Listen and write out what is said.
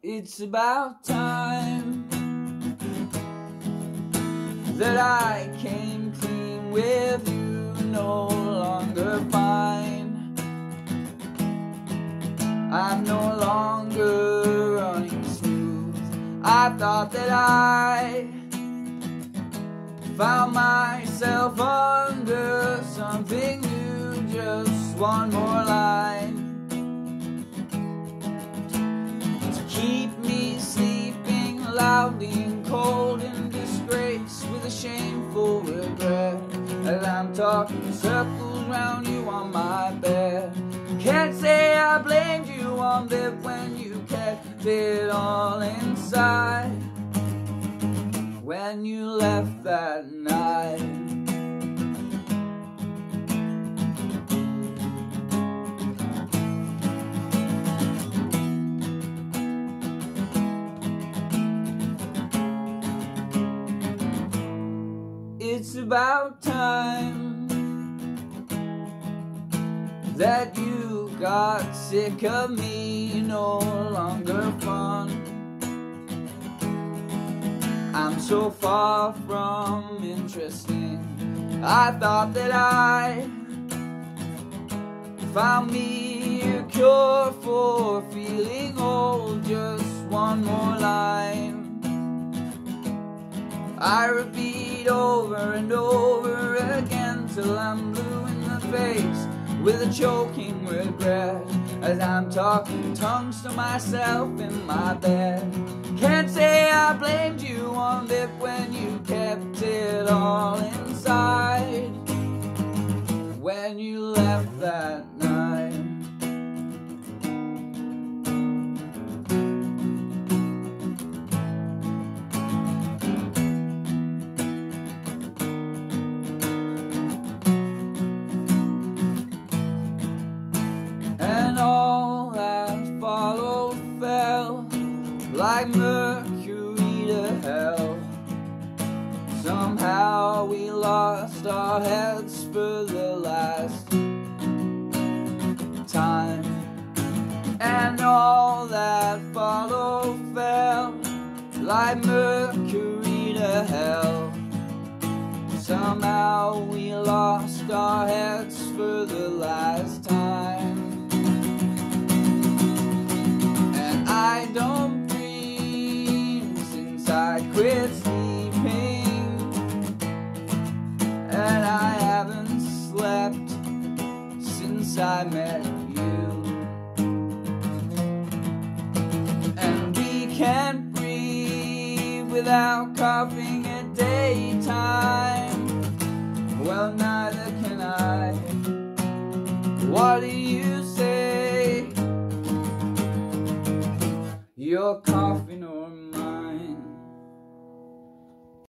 It's about time that I came clean with you, no longer fine. I'm no longer running smooth. I thought that I found myself under something new, just one more line to keep me sleeping loudly and cold in disgrace with a shameful regret. As I'm talking circles round you on my bed, can't say I blamed you one bit when you kept it all inside. When you left that night, it's about time that you got sick of me, no longer fun. I'm so far from interesting. I thought that I found me a cure for feeling old, just one more line I repeat over and over again till I'm blue in the face with a choking regret. As I'm talking tongues to myself in my bed, can't say I blamed you one bit when you kept it all inside. When you left that night, and all that followed fell like mercury to hell. Somehow we lost our heads for the last time, and all that followed fell like mercury to hell. Somehow we lost our heads for the last time. And I don't dream since I quit sleeping, and I haven't slept since I met you. And we can't breathe without coughing at daytime. Well, neither can I. What do you say? You're coughing